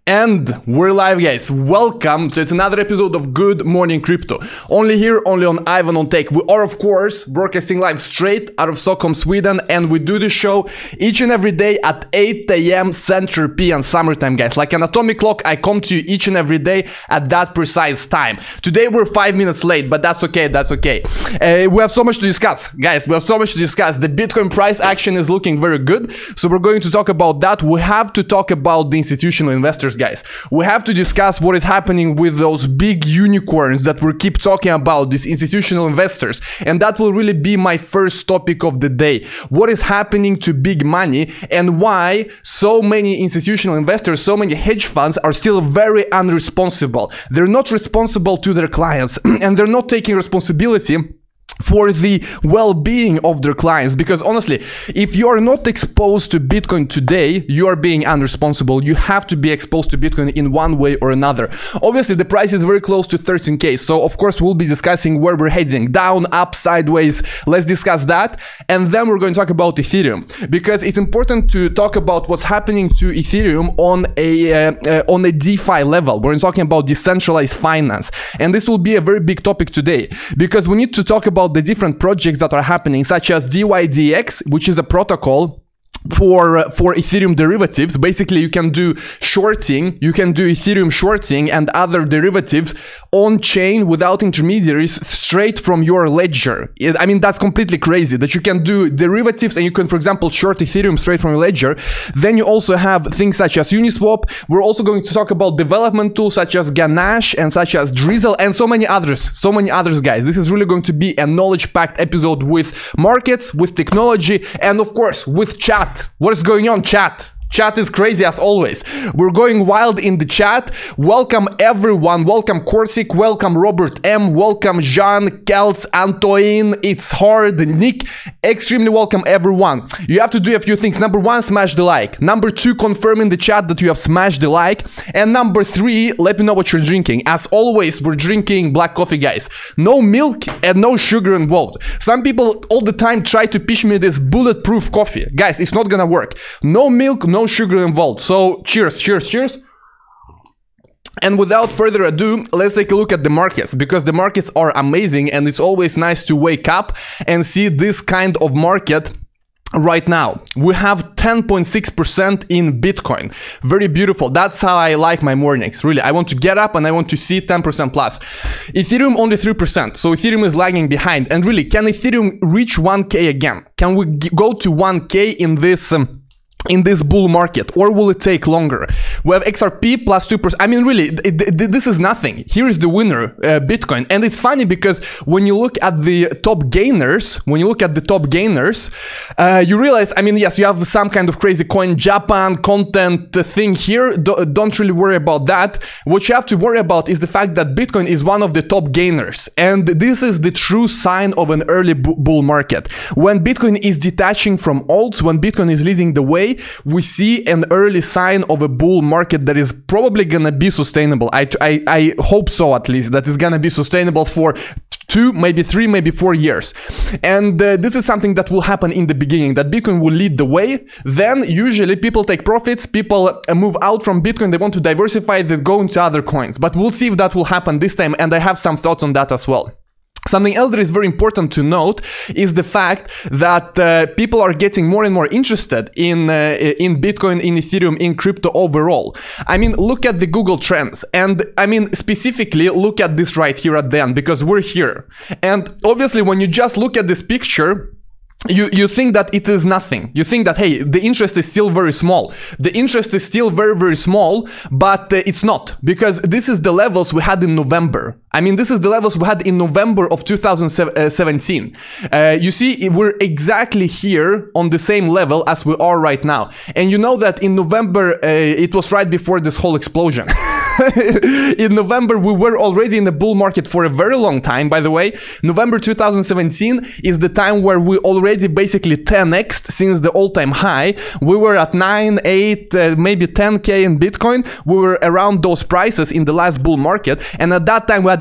And we're live, guys. Welcome to another episode of Good Morning Crypto. Only here, only on Ivan on Tech. We are, of course, broadcasting live straight out of Stockholm, Sweden, and we do the show each and every day at 8 a.m. Central European summertime, guys. Like an atomic clock, I come to you each and every day at that precise time. Today we're 5 minutes late, but that's okay. That's okay. We have so much to discuss, guys. We have so much to discuss. The Bitcoin price action is looking very good, so we're going to talk about that. We have to talk about the institutional investors, guys. We have to discuss what is happening with those big unicorns that we keep talking about, these institutional investors, and that will really be my first topic of the day. What is happening to big money and why so many institutional investors, so many hedge funds are still very unresponsible. They're not responsible to their clients and they're not taking responsibility for the well-being of their clients, because honestly, if you are not exposed to Bitcoin today, you are being unresponsible. You have to be exposed to Bitcoin in one way or another. Obviously, the price is very close to 13K, so of course we'll be discussing where we're heading, down, up, sideways. Let's discuss that, and then we're going to talk about Ethereum, because it's important to talk about what's happening to Ethereum on a DeFi level. We're talking about decentralized finance, and this will be a very big topic today, because we need to talk about the different projects that are happening, such as DYDX, which is a protocol for Ethereum derivatives. Basically, you can do shorting, you can do Ethereum shorting and other derivatives on chain without intermediaries, straight from your ledger. I mean, that's completely crazy that you can do derivatives and you can, for example, short Ethereum straight from your ledger. Then you also have things such as Uniswap. We're also going to talk about development tools such as Ganache and such as Drizzle and so many others, guys. This is really going to be a knowledge-packed episode with markets, with technology, and of course, with chat. What is going on, chat? Chat is crazy as always. We're going wild in the chat. Welcome everyone. Welcome Corsic. Welcome Robert M. Welcome Jean, Kelts, Antoine. It's hard. Nick. Extremely welcome everyone. You have to do a few things. Number one, smash the like. Number two, confirm in the chat that you have smashed the like. And number three, let me know what you're drinking. As always, we're drinking black coffee, guys. No milk and no sugar involved. Some people all the time try to pitch me this bulletproof coffee. Guys, it's not gonna work. No milk, no sugar involved. So cheers, cheers, cheers. And without further ado, let's take a look at the markets, because the markets are amazing and it's always nice to wake up and see this kind of market. Right now, we have 10.6% in Bitcoin. Very beautiful. That's how I like my mornings. Really, I want to get up and I want to see 10% plus. Ethereum only 3%. So Ethereum is lagging behind. And really, can Ethereum reach 1K again? Can we go to 1K in this bull market, or will it take longer? We have XRP plus 2%. I mean, really, this is nothing. Here is the winner, Bitcoin. And it's funny because when you look at the top gainers, you realize, I mean, yes, you have some kind of crazy coin Japan content thing here. Don't really worry about that. What you have to worry about is the fact that Bitcoin is one of the top gainers. And this is the true sign of an early bull market. When Bitcoin is detaching from alts, when Bitcoin is leading the way, we see an early sign of a bull market that is probably gonna be sustainable. I hope so, at least, that is gonna be sustainable for 2, maybe 3, maybe 4 years. And this is something that will happen in the beginning, that Bitcoin will lead the way. Then usually people take profits, people move out from Bitcoin, they want to diversify, they go into other coins. But we'll see if that will happen this time, and I have some thoughts on that as well. Something else that is very important to note is the fact that people are getting more and more interested in Bitcoin, in Ethereum, in crypto overall. I mean, look at the Google Trends, and I mean, specifically look at this right here at the end, because we're here. And obviously, when you just look at this picture, you think that it is nothing. You think that, hey, the interest is still very small. The interest is still very, very small, but it's not, because this is the levels we had in November. I mean, this is the levels we had in November of 2017. You see, we're exactly here on the same level as we are right now. And you know that in November, it was right before this whole explosion. In November, we were already in the bull market for a very long time, by the way. November 2017 is the time where we already basically 10x'd since the all-time high. We were at 9, 8, maybe 10K in Bitcoin. We were around those prices in the last bull market. And at that time, we had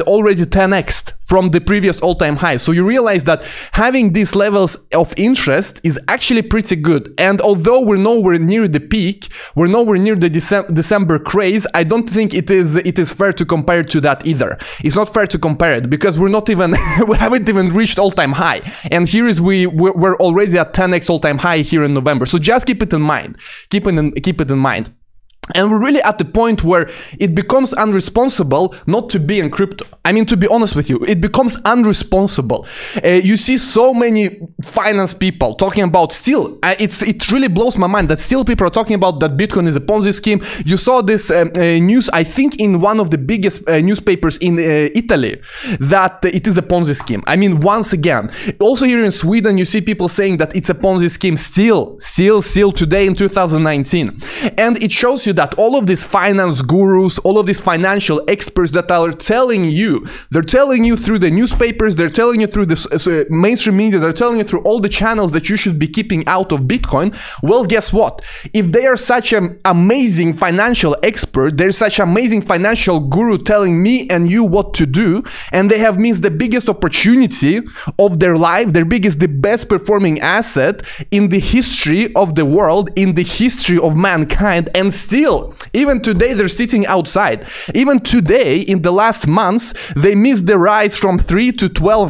already 10x from the previous all-time high. So you realize that having these levels of interest is actually pretty good. And although we're nowhere near the peak, we're nowhere near the December craze, I don't think it is fair to compare to that either. It's not fair to compare it because we're not even we haven't even reached all-time high. And here is we're already at 10x all-time high here in November. So just keep it in mind. Keep it in mind. And we're really at the point where it becomes unresponsible not to be in crypto. I mean, to be honest with you, it becomes unresponsible. You see so many finance people talking about still, it really blows my mind that still people are talking about that Bitcoin is a Ponzi scheme. You saw this news, I think, in one of the biggest newspapers in Italy, that it is a Ponzi scheme. I mean, once again, also here in Sweden, you see people saying that it's a Ponzi scheme still today in 2019. And it shows you that all of these finance gurus, all of these financial experts that are telling you, they're telling you through the newspapers, they're telling you through the mainstream media, they're telling you through all the channels that you should be keeping out of Bitcoin. Well, guess what? If they are such an amazing financial expert, they're such an amazing financial guru telling me and you what to do, and they have missed the biggest opportunity of their life, the best performing asset in the history of the world, in the history of mankind, and still, even today, they're sitting outside. Even today, in the last months, they missed the rise from 3 to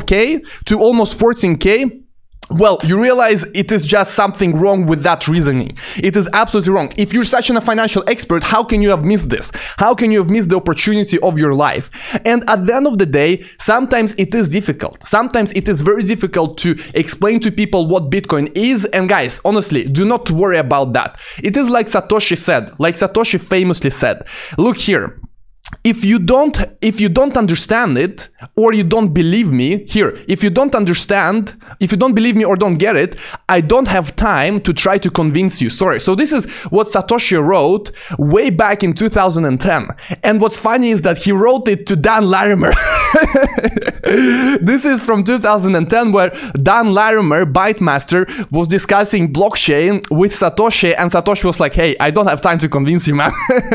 12K to almost 14K. Well, you realize it is just something wrong with that reasoning. It is absolutely wrong. If you're such a financial expert, how can you have missed this? How can you have missed the opportunity of your life? And at the end of the day, sometimes it is difficult. Sometimes it is very difficult to explain to people what Bitcoin is. And guys, honestly, do not worry about that. It is like Satoshi said, like Satoshi famously said, look here. If you don't understand it, or you don't believe me, here, if you don't believe me or don't get it, I don't have time to try to convince you. Sorry. So this is what Satoshi wrote way back in 2010. And what's funny is that he wrote it to Dan Larimer. This is from 2010, where Dan Larimer, Bytemaster, was discussing blockchain with Satoshi, and Satoshi was like, hey, I don't have time to convince you, man.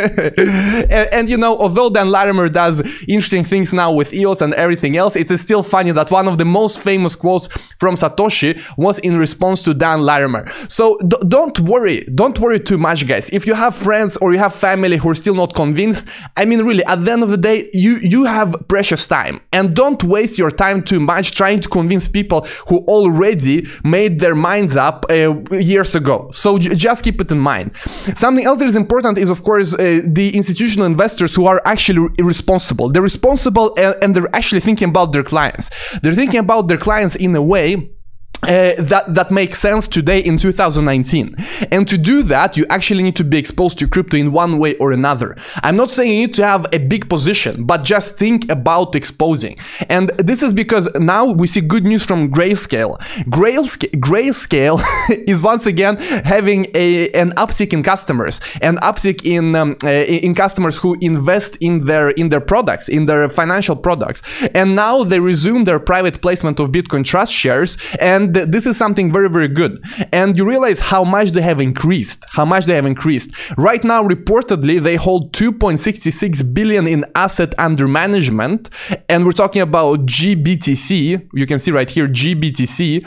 and you know, although Dan Larimer does interesting things now with EOS and everything else, it is still funny that one of the most famous quotes from Satoshi was in response to Dan Larimer. So don't worry too much, guys. If you have friends or you have family who are still not convinced, I mean, really, at the end of the day, you have precious time, and don't waste your time too much trying to convince people who already made their minds up years ago. So just keep it in mind. Something else that is important is, of course, the institutional investors who are actually responsible. They're responsible, and they're actually thinking about their clients. They're thinking about their clients in a way that makes sense today in 2019. And to do that, you actually need to be exposed to crypto in one way or another. I'm not saying you need to have a big position, but just think about exposing. And this is because now we see good news from Grayscale. Grayscale is once again having an uptick in customers, an uptick in customers who invest in their products, in their financial products. And now they resume their private placement of Bitcoin Trust shares, and this is something very, very good. And you realize how much they have increased, Right now, reportedly, they hold 2.66 billion in asset under management. And we're talking about GBTC. You can see right here, GBTC.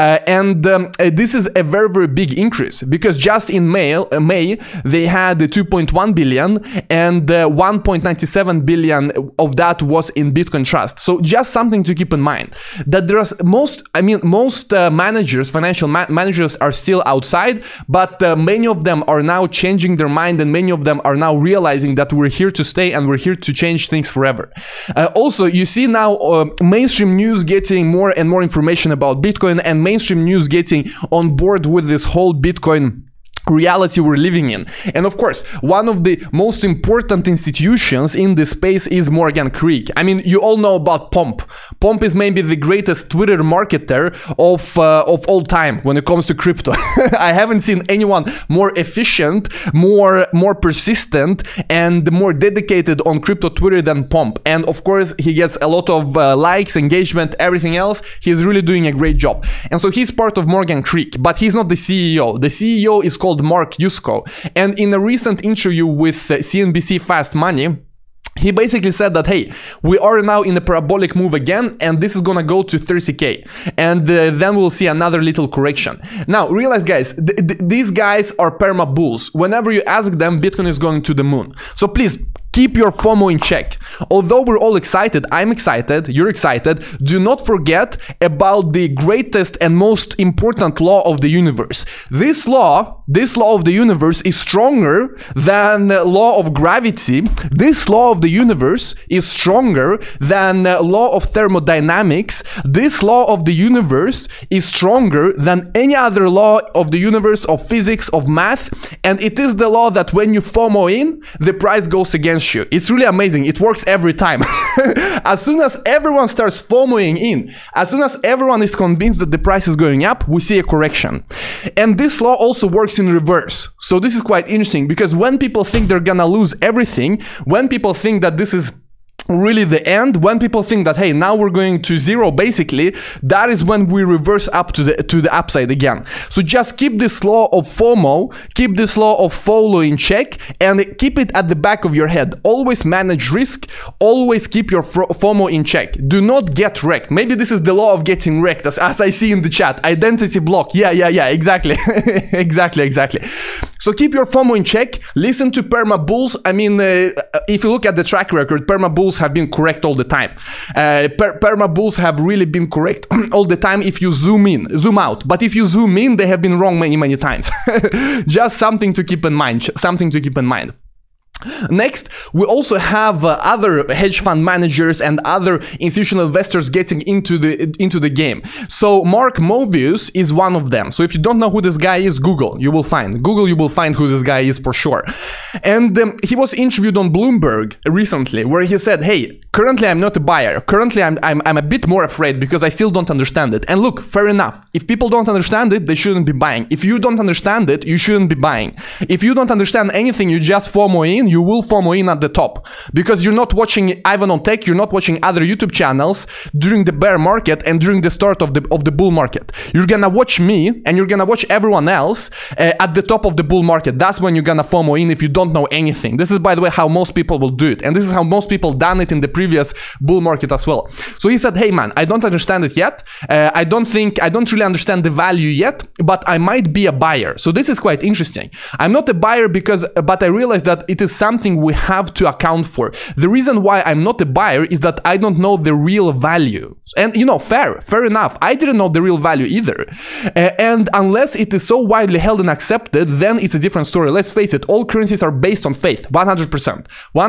This is a very, very big increase, because just in May, they had 2.1 billion, and 1.97 billion of that was in Bitcoin Trust. So just something to keep in mind, that there's most managers, financial managers, are still outside, but many of them are now changing their mind, and many of them are now realizing that we're here to stay and we're here to change things forever. Also, you see now mainstream news getting more and more information about Bitcoin, and mainstream news getting on board with this whole Bitcoin reality we're living in. And of course, one of the most important institutions in this space is Morgan Creek. I mean, you all know about Pomp. Pomp is maybe the greatest Twitter marketer of all time when it comes to crypto. I haven't seen anyone more efficient, more persistent, and more dedicated on crypto Twitter than Pomp. And of course, he gets a lot of likes, engagement, everything else. He's really doing a great job. And so he's part of Morgan Creek, but he's not the CEO. The CEO is called Mark Yusko. And in a recent interview with CNBC Fast Money, He basically said that, hey, we are now in a parabolic move again, and this is gonna go to 30K, and then we'll see another little correction. Now, realize, guys, these guys are perma bulls. Whenever you ask them, Bitcoin is going to the moon. So please, keep your FOMO in check. Although we're all excited, I'm excited, you're excited, do not forget about the greatest and most important law of the universe. This law of the universe is stronger than the law of gravity. This law of the universe is stronger than the law of thermodynamics. This law of the universe is stronger than any other law of the universe, of physics, of math, and it is the law that when you FOMO in, the price goes against you. It's really amazing. It works every time. As soon as everyone starts FOMOing in, as soon as everyone is convinced that the price is going up, we see a correction. And this law also works in reverse. So this is quite interesting, because when people think they're gonna lose everything, when people think that this is really the end, when people think that, hey, now we're going to zero, basically, that is when we reverse up to the upside again. So just keep this law of FOMO, keep this law of FOLO in check, and keep it at the back of your head. Always manage risk, always keep your FOMO in check. Do not get wrecked. Maybe this is the law of getting wrecked, as I see in the chat. Identity block. Yeah, exactly. exactly. So keep your FOMO in check, listen to perma bulls. I mean, if you look at the track record, perma bulls have been correct all the time. Perma bulls have really been correct all the time if you zoom out. But if you zoom in, they have been wrong many times. Just something to keep in mind, Next, we also have other hedge fund managers and other institutional investors getting into the game. So Mark Mobius is one of them. So if you don't know who this guy is, Google, you will find who this guy is for sure. And he was interviewed on Bloomberg recently, where he said, hey, currently I'm not a buyer. Currently I'm a bit more afraid because I still don't understand it. And look, fair enough. If people don't understand it, they shouldn't be buying. If you don't understand it, you shouldn't be buying. If you don't understand anything, you just FOMO in, you will FOMO in at the top, because you're not watching Ivan on Tech, you're not watching other YouTube channels during the bear market and during the start of the bull market. You're gonna watch me and you're gonna watch everyone else at the top of the bull market. That's when you're gonna FOMO in if you don't know anything. This is, by the way, how most people will do it, and this is how most people done it in the previous bull market as well. So he said, hey man, I don't understand it yet. I don't really understand the value yet, but I might be a buyer. So this is quite interesting. I'm not a buyer but I realize that it is something we have to account for. The reason why I'm not a buyer is that I don't know the real value. And you know, fair enough. I didn't know the real value either. And unless it is so widely held and accepted, then it's a different story. Let's face it, all currencies are based on faith. 100%.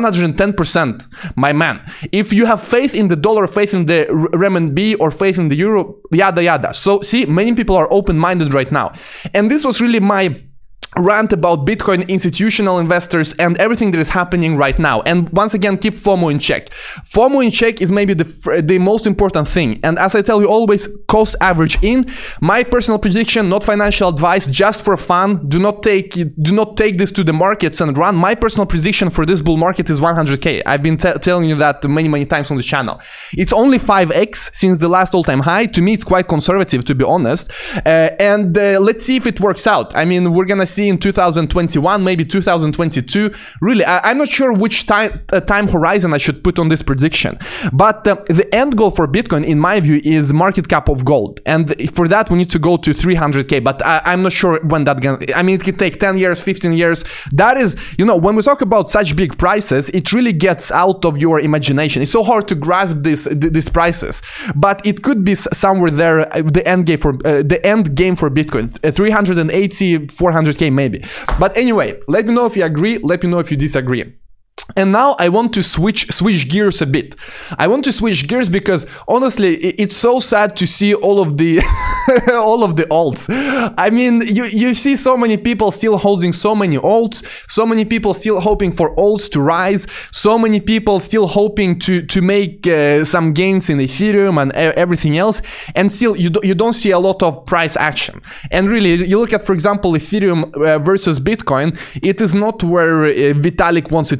110%, my man. If you have faith in the dollar, faith in the renminbi, or faith in the euro, yada yada. So see, many people are open-minded right now. And this was really my rant about Bitcoin, institutional investors, and everything that is happening right now. And once again, keep FOMO in check. FOMO in check is maybe the most important thing. And as I tell you always, cost average in. My personal prediction, not financial advice, just for fun. Do not take this to the markets and run. My personal prediction for this bull market is 100K. I've been telling you that many times on the channel. It's only 5x since the last all-time high. To me, it's quite conservative, to be honest. And let's see if it works out. I mean, we're gonna see in 2021, maybe 2022. Really, I'm not sure which time horizon I should put on this prediction. But the end goal for Bitcoin, in my view, is market cap of gold. And for that, we need to go to 300K. But I'm not sure when that gonna... I mean, it could take 10 years, 15 years. That is, you know, when we talk about such big prices, it really gets out of your imagination. It's so hard to grasp these prices. But it could be somewhere there, the end game for Bitcoin. 380, 400K maybe. But anyway, let me know if you agree, let me know if you disagree. And now I want to switch gears a bit. I want to switch gears because honestly, it's so sad to see all of the all of the alts. I mean, you see so many people still holding so many alts, so many people still hoping for alts to rise, so many people still hoping to make some gains in Ethereum and everything else, and still you don't see a lot of price action. And really, you look at, for example, Ethereum versus Bitcoin, it is not where Vitalik wants it to be.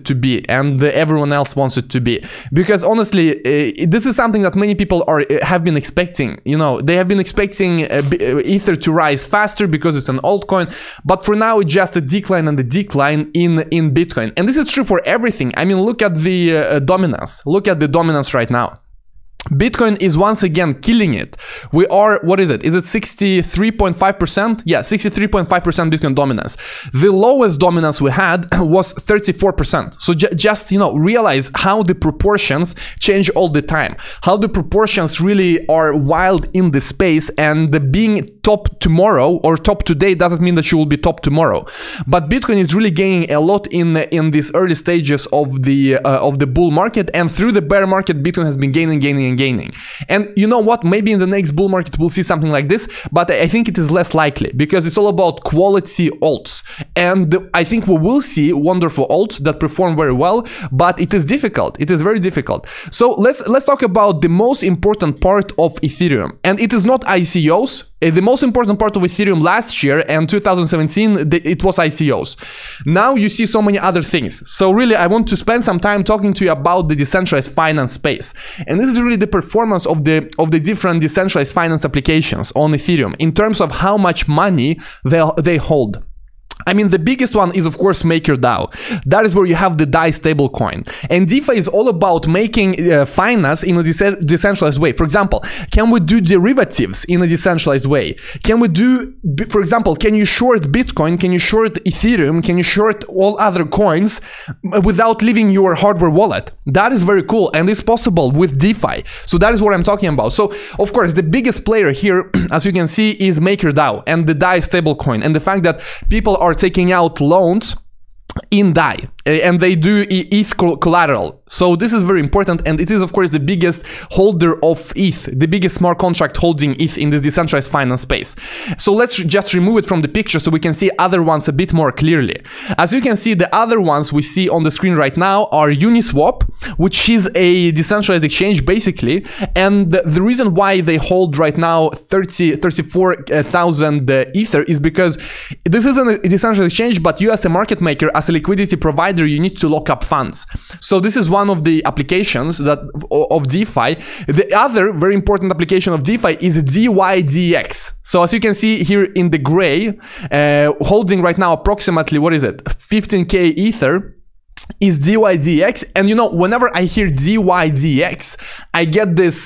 be, and everyone else wants it to be. Because honestly, this is something that many people have been expecting. You know, they have been expecting Ether to rise faster because it's an altcoin, but for now it's just a decline and a decline in Bitcoin. And this is true for everything. I mean, look at the dominance. Look at the dominance right now. Bitcoin is once again killing it. We are, what is it? Is it 63.5%? Yeah, 63.5% Bitcoin dominance. The lowest dominance we had was 34%. So just, you know, realize how the proportions change all the time. How the proportions really are wild in the space, and the being top tomorrow or top today doesn't mean that you will be top tomorrow. But Bitcoin is really gaining a lot in these early stages of the bull market, and through the bear market, Bitcoin has been gaining. And you know what? Maybe in the next bull market we'll see something like this, but I think it is less likely because it's all about quality alts. And I think we will see wonderful alts that perform very well, but it is difficult. It is very difficult. So let's talk about the most important part of Ethereum. And it is not ICOs. The most important part of Ethereum last year and 2017, it was ICOs. Now you see so many other things. So really, I want to spend some time talking to you about the decentralized finance space. And this is really the performance of the different decentralized finance applications on Ethereum in terms of how much money they hold. I mean, the biggest one is, of course, MakerDAO. That is where you have the DAI stablecoin. And DeFi is all about making finance in a decentralized way. For example, can we do derivatives in a decentralized way? Can we do, for example, can you short Bitcoin? Can you short Ethereum? Can you short all other coins without leaving your hardware wallet? That is very cool, and it's possible with DeFi. So that is what I'm talking about. So, of course, the biggest player here, as you can see, is MakerDAO and the DAI stablecoin, and the fact that people are taking out loans in DAI, and they do ETH collateral. So this is very important, and it is, of course, the biggest holder of ETH, the biggest smart contract holding ETH in this decentralized finance space. So let's just remove it from the picture so we can see other ones a bit more clearly. As you can see, the other ones we see on the screen right now are Uniswap, which is a decentralized exchange basically, and the reason why they hold right now 34,000 Ether is because this isn't a decentralized exchange, but you as a market maker, as a liquidity provider, you need to lock up funds. So this is one of the applications that of DeFi. The other very important application of DeFi is DYDX. So as you can see here in the gray, holding right now approximately, what is it, 15K Ether, is DYDX. And you know, whenever I hear DYDX, I get this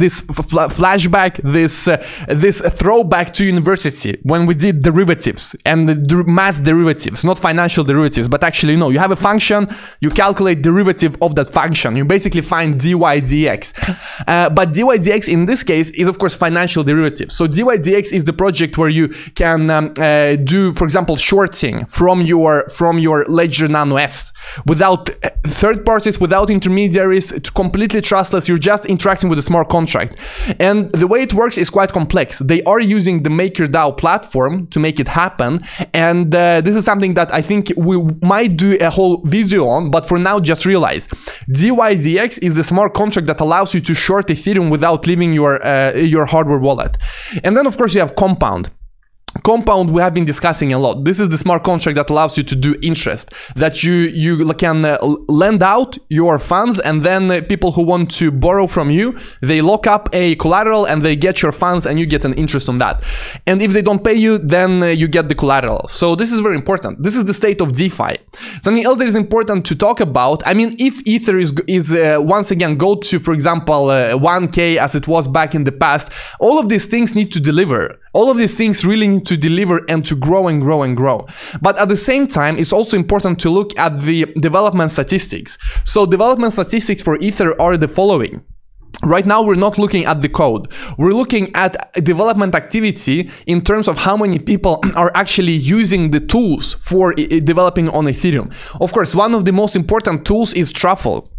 flashback, this throwback to university when we did derivatives and the math derivatives, not financial derivatives, but actually, you know, you have a function, you calculate derivative of that function, you basically find DYDX. But DYDX in this case is, of course, financial derivatives. So DYDX is the project where you can do, for example, shorting from your Ledger Nano S without third parties, without intermediaries. It's completely trustless. You're just interacting with a smart contract. And the way it works is quite complex. They are using the MakerDAO platform to make it happen. And this is something that I think we might do a whole video on, but for now, just realize DYDX is the smart contract that allows you to short Ethereum without leaving your hardware wallet. And then, of course, you have Compound. Compound we have been discussing a lot. This is the smart contract that allows you to do interest, that you can lend out your funds, and then people who want to borrow from you, they lock up a collateral and they get your funds and you get an interest on that. And if they don't pay you, then you get the collateral. So this is very important. This is the state of DeFi. Something else that is important to talk about, I mean, if Ether is once again go to, for example, 1K as it was back in the past, all of these things need to deliver. All of these things really need to deliver and to grow and grow and grow. But at the same time, it's also important to look at the development statistics. So development statistics for Ether are the following. Right now, we're not looking at the code. We're looking at development activity in terms of how many people are actually using the tools for developing on Ethereum. Of course, one of the most important tools is Truffle.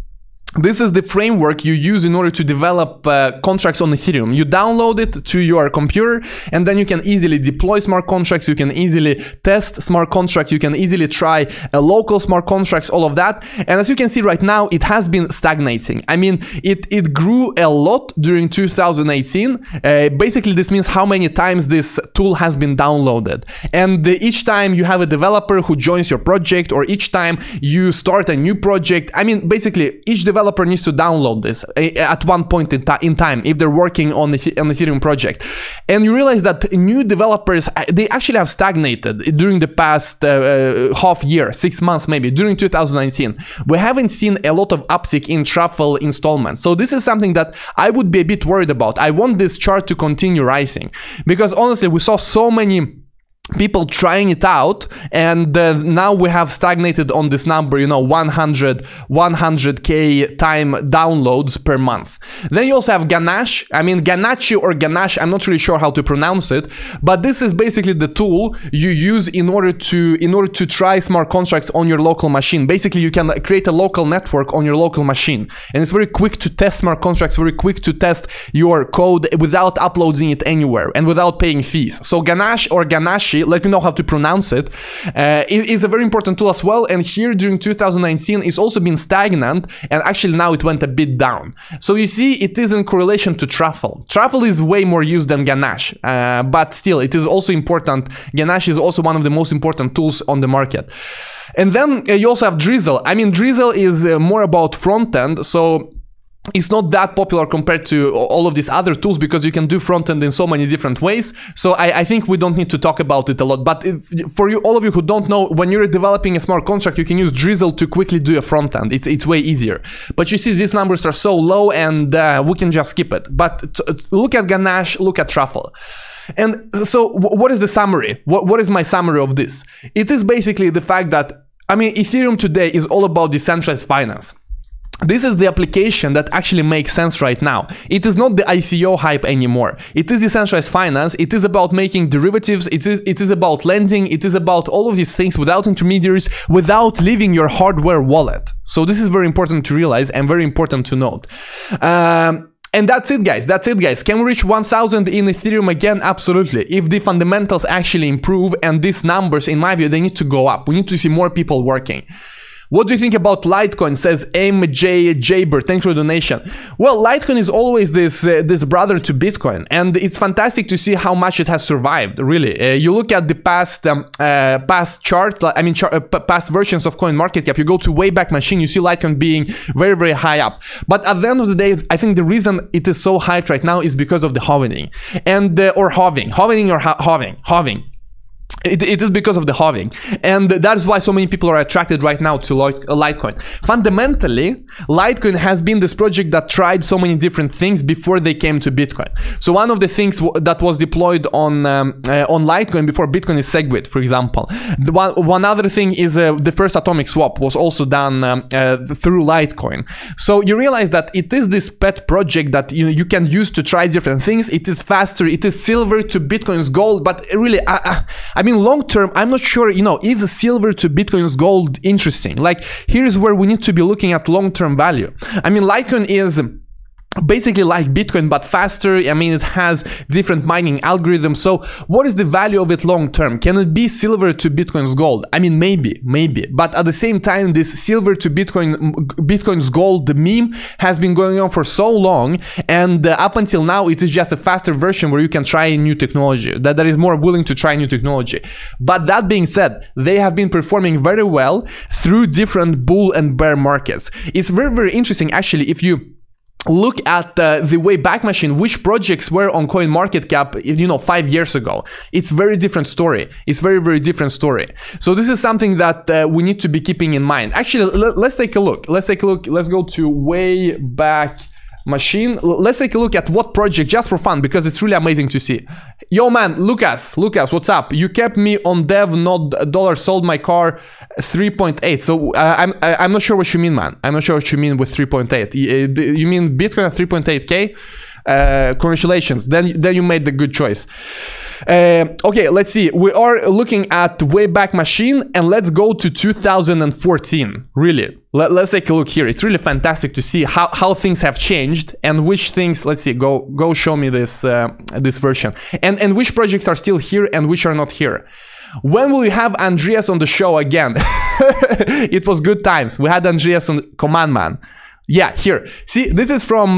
This is the framework you use in order to develop contracts on Ethereum. You download it to your computer, and then you can easily deploy smart contracts, you can easily test smart contracts, you can easily try local smart contracts, all of that. And as you can see right now, it has been stagnating. I mean, it grew a lot during 2018. Basically, this means how many times this tool has been downloaded. And each time you have a developer who joins your project, or each time you start a new project, I mean, basically, each developer needs to download this at one point in time if they're working on the Ethereum project. And you realize that new developers, they actually have stagnated during the past half year, 6 months maybe, during 2019. We haven't seen a lot of uptick in Truffle installments. So this is something that I would be a bit worried about. I want this chart to continue rising, because honestly, we saw so many people trying it out, and now we have stagnated on this number, you know, 100k time downloads per month. Then you also have Ganache. I mean, Ganache or Ganache, I'm not really sure how to pronounce it, but this is basically the tool you use in order to try smart contracts on your local machine. Basically, you can create a local network on your local machine, and it's very quick to test smart contracts, very quick to test your code without uploading it anywhere and without paying fees. So Ganache or Ganache, let me know how to pronounce it, is a very important tool as well. And here during 2019, it's also been stagnant, and actually now it went a bit down. So you see, it is in correlation to Truffle. Truffle is way more used than Ganache, but still, it is also important. Ganache is also one of the most important tools on the market. And then you also have Drizzle. I mean, Drizzle is more about front end, so it's not that popular compared to all of these other tools, because you can do front-end in so many different ways. So I think we don't need to talk about it a lot. But for you, all of you who don't know, when you're developing a smart contract, you can use Drizzle to quickly do a front-end. It's way easier. But you see, these numbers are so low, and we can just skip it. But look at Ganache, look at Truffle. And so what is the summary? What is my summary of this? It is basically the fact that, I mean, Ethereum today is all about decentralized finance. This is the application that actually makes sense right now. It is not the ICO hype anymore. It is decentralized finance. It is about making derivatives. It is about lending. It is about all of these things without intermediaries, without leaving your hardware wallet. So this is very important to realize and very important to note. And that's it, guys. That's it, guys. Can we reach 1,000 in Ethereum again? Absolutely. If the fundamentals actually improve, and these numbers, in my view, they need to go up. We need to see more people working. What do you think about Litecoin? Says MJ Jaber. Thanks for the donation. Well, Litecoin is always this brother to Bitcoin, and it's fantastic to see how much it has survived. Really, you look at the past chart. I mean, past versions of CoinMarketCap. You go to Wayback Machine, you see Litecoin being very, very high up. But at the end of the day, I think the reason it is so hyped right now is because of the halving, and or halving. It is because of the halving, and that's why so many people are attracted right now to Litecoin. Fundamentally, Litecoin has been this project that tried so many different things before they came to Bitcoin. So one of the things that was deployed on Litecoin before Bitcoin is SegWit, for example. One other thing is the first atomic swap was also done through Litecoin. So you realize that it is this pet project that you can use to try different things. It is faster. It is silver to Bitcoin's gold, but really, I mean, long term, I'm not sure, is silver to Bitcoin's gold interesting? Like, here's where we need to be looking at long-term value. I mean, Litecoin is basically like Bitcoin, but faster. I mean, it has different mining algorithms. So what is the value of it long term? Can it be silver to Bitcoin's gold? I mean, maybe. But at the same time, this silver to Bitcoin's gold meme has been going on for so long. And up until now, it is just a faster version where you can try new technology, that is more willing to try new technology. But that being said, they have been performing very well through different bull and bear markets. It's very, very interesting, actually, if you look at the Wayback Machine, which projects were on CoinMarketCap, 5 years ago. It's very different story. It's very, very different story. So this is something that we need to be keeping in mind. Actually, let's take a look. Let's go to Wayback Machine. Let's take a look at what project, just for fun, because it's really amazing to see. Yo, man, Lucas, what's up? You kept me on dev, not dollar. Sold my car 3.8. So I'm not sure what you mean, man. I'm not sure what you mean with 3.8. You mean Bitcoin at 3.8k? Congratulations, then you made the good choice. Okay, let's see. We are looking at Wayback Machine, and let's go to 2014. Really, let's take a look here. It's really fantastic to see how things have changed and which things. Let's see. Go show me this this version, and which projects are still here and which are not here. When will we have Andreas on the show again? It was good times. We had Andreas on Command Man. Yeah, here. See, this is from,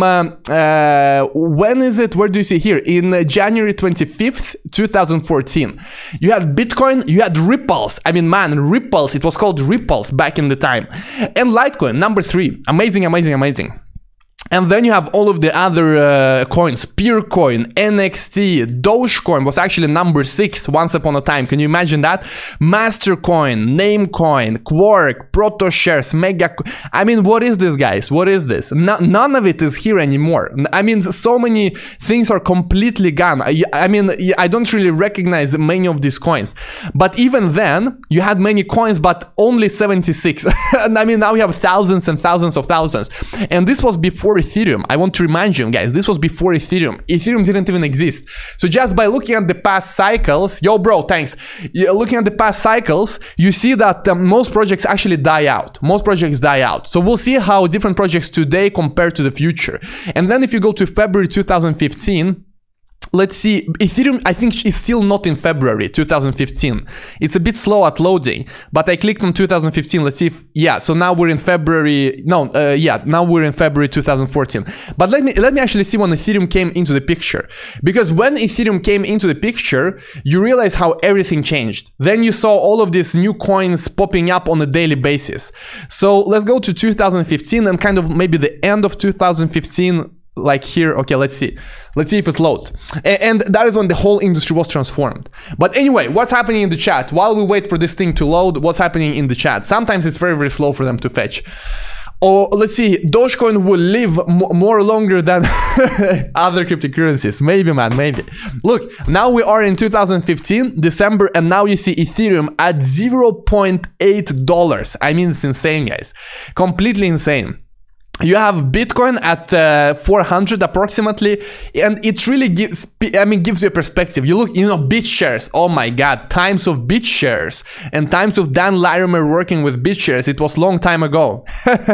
when is it? Where do you see here? In January 25th, 2014. You had Bitcoin, you had Ripples. I mean, man, Ripples. It was called Ripples back in the time. And Litecoin, number 3. Amazing, amazing, amazing. And then you have all of the other coins. Peercoin, NXT, Dogecoin was actually number 6 once upon a time. Can you imagine that? Mastercoin, Namecoin, Quark, ProtoShares, Mega. I mean, what is this, guys? What is this? None of it is here anymore. I mean, so many things are completely gone. I mean, I don't really recognize many of these coins. But even then, you had many coins, but only 76. And I mean, now we have thousands and thousands of thousands. And this was before Ethereum. I want to remind you guys, this was before Ethereum. Ethereum didn't even exist. So just by looking at the past cycles, yo bro, thanks. Looking at the past cycles, you see that most projects actually die out. Most projects die out. So we'll see how different projects today compare to the future. And then if you go to February 2015, let's see, Ethereum, I think, is still not in February 2015. It's a bit slow at loading, but I clicked on 2015. Let's see if, yeah, so now we're in February. No, yeah, now we're in February 2014. But let me actually see when Ethereum came into the picture. Because when Ethereum came into the picture, you realize how everything changed. Then you saw all of these new coins popping up on a daily basis. So let's go to 2015 and kind of maybe the end of 2015. Like here, okay, let's see if it loads. And that is when the whole industry was transformed. But anyway, what's happening in the chat? While we wait for this thing to load, what's happening in the chat? Sometimes it's very, very slow for them to fetch. Or let's see, Dogecoin will live more longer than other cryptocurrencies. Maybe, man, maybe. Look, now we are in 2015, December, and now you see Ethereum at $0.8. I mean, it's insane, guys. Completely insane. You have Bitcoin at 400 approximately, and it really gives you a perspective. You look, BitShares, oh my god, times of BitShares and times of Dan Larimer working with BitShares, it was long time ago.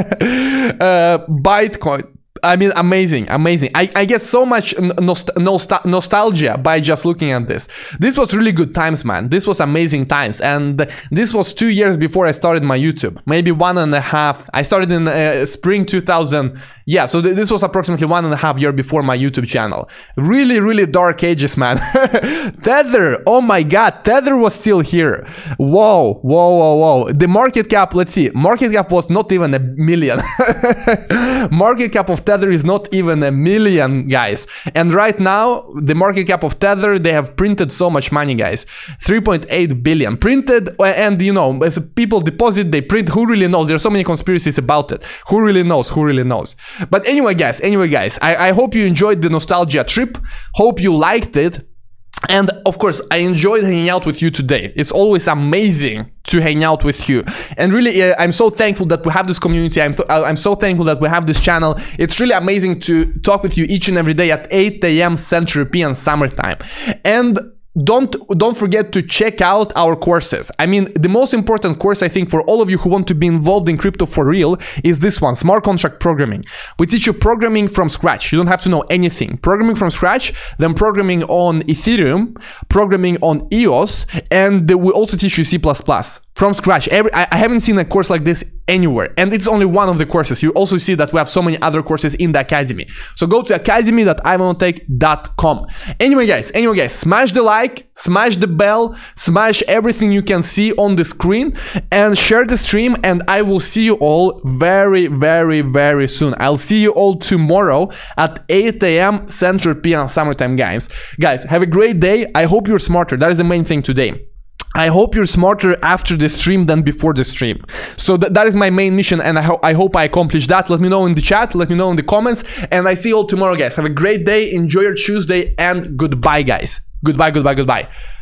Bitcoin, I mean, amazing, amazing. I get so much nostalgia by just looking at this. This was really good times, man. This was amazing times. And this was 2 years before I started my YouTube. Maybe 1.5. I started in spring 2000. Yeah, so this was approximately 1.5 years before my YouTube channel. Really, really dark ages, man. Tether, oh my god, Tether was still here. Whoa, whoa, whoa, whoa. The market cap, let's see. Market cap was not even $1 million. Market cap of Tether is not even $1 million, guys. And right now, the market cap of Tether, they have printed so much money, guys. 3.8 billion printed, and as people deposit, they print. Who really knows? There's so many conspiracies about it. Who really knows? Who really knows? But anyway, guys, I hope you enjoyed the nostalgia trip. Hope you liked it. And of course, I enjoyed hanging out with you today. It's always amazing to hang out with you. And really, I'm so thankful that we have this community. I'm so thankful that we have this channel. It's really amazing to talk with you each and every day at 8 AM Central European Summertime. And don't forget to check out our courses. I mean, the most important course, I think, for all of you who want to be involved in crypto for real is this one, Smart Contract Programming. We teach you programming from scratch. You don't have to know anything. Programming from scratch, then programming on Ethereum, programming on EOS, and we also teach you C++ from scratch. I haven't seen a course like this anywhere, and it's only one of the courses. You also see that we have so many other courses in the academy. So go to academy.ivanontek.com. Anyway guys, smash the like, smash the bell, smash everything you can see on the screen, and share the stream, and I will see you all very, very, very soon. I'll see you all tomorrow at 8 AM Central European Summertime, guys. Guys, have a great day. I hope you're smarter. That is the main thing today. I hope you're smarter after the stream than before the stream. So that is my main mission, and I hope I accomplished that. Let me know in the chat, let me know in the comments, and I see you all tomorrow, guys. Have a great day, enjoy your Tuesday, and goodbye, guys. Goodbye, goodbye, goodbye.